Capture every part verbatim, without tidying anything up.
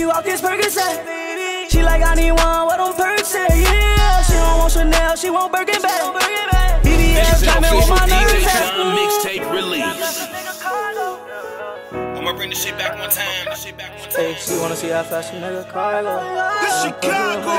you off this Percocet. She like, I need one, what them perks say, yeah. She don't want Chanel, she want Birkin bag. B B S got me with my nerves at. Mixtape release. I'ma bring the shit back one time. The shit back one time. Hey, she wanna see how fast a nigga car go. Chicago.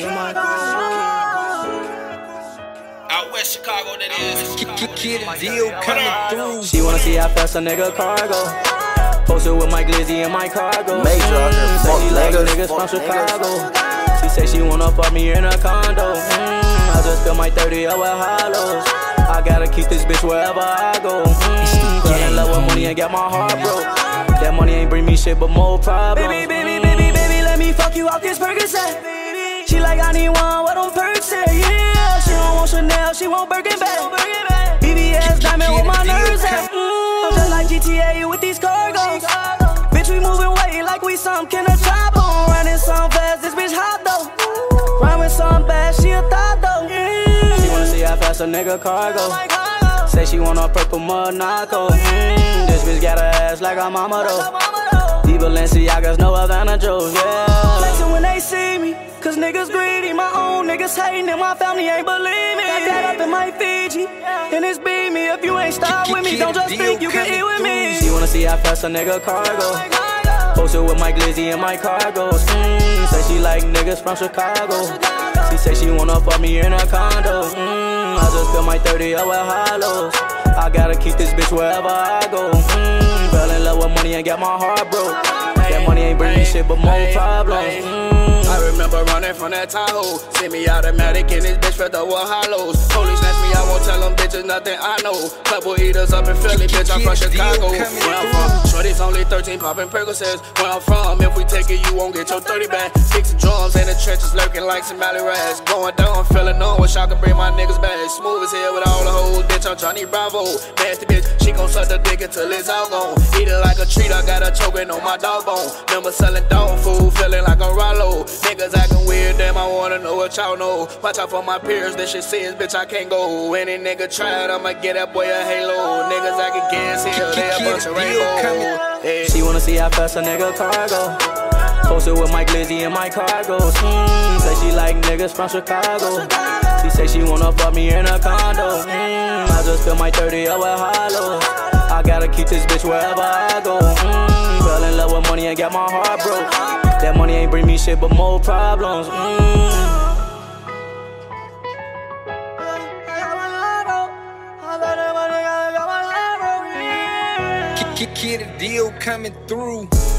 Outwest Chicago, that is. Kid a deal coming through. She wanna see how fast a nigga car go. Posted with my glizzy and my cargo. Major out there, Say fuck she like niggas, niggas from fuck Chicago. She say she wanna fuck me in a condo. Mm, I just spent my thirty up with hollows. I gotta keep this bitch wherever I go. Mm, fell in love with money and got my heart broke. That money ain't bring me shit but more problems. Baby, baby, baby, baby, let me fuck you off this Percocet. She like, I need one, what them perks say, yeah. She don't want Chanel, she want Birkin bag. B B S diamond with my nerves at. Mm, I'm just like G T A with these cargos. Bitch, we moving weight like we some kind of chop on. Running some fast, this bitch hot though. Rhyming some bad, she a thought though. Mm. She wanna see how fast a nigga car go. Say she want a purple Monaco. Mm. This bitch got her ass like a mama though. The Balenciagas, no Havana Joe's, yeah. Flexing when they see me, cause niggas greedy. My own niggas hating and my family ain't believe me. Got that up in my Fiji, and it's beat me. If you ain't start with me, don't just think you can eat with me. She wanna see how fast a nigga car go. Posted with my glizzy and my cargos. Mm, say she like niggas from Chicago. She say she wanna fuck me in a condo. Mm, I just spent my thirty up with hollows. I gotta keep this bitch wherever I go. Mm, fell in love with money and got my heart broke. That money ain't bring me shit but more problems. Mm. I remember running from that Tahoe. See me automatic in this bitch for the war hollows. Police snatch me, I won't tell them bitches nothing I know. Couple eaters up in Philly, bitch, I'm from Chicago. Where I'm from, shorty's only thirteen, popping Percocets. Where I'm from, if we take it, you won't get your thirty back. Sticks and drums in the trenches, lurking like some alley rats. Going down, feeling on, wish I could bring my niggas back. Smooth as hell with all the hoes, bitch, I'm Johnny Bravo. Nasty bitch, she gon' suck the dick until it's all gone. Eat it like a treat, I got her choking on my dog bone. Remember selling dog food, feeling like a Rollo. Niggas acting weird, damn, I wanna know what y'all know. Watch out for my peers, this shit serious, bitch, I can't go. Any nigga tried, I'ma get that boy a halo. Niggas acting gas here, they a bunch of rainbow. Hey. She wanna see how fast a nigga car go. Posted with my glizzy and my cargos. Mm, say she like niggas from Chicago. She say she wanna fuck me in a condo. Mm, I just spent my thirty up with hollows. I gotta keep this bitch wherever I go. Mm, fell in love with money and got my heart broke. That money ain't bring me shit but more problems. Mm. Kid a deal coming through.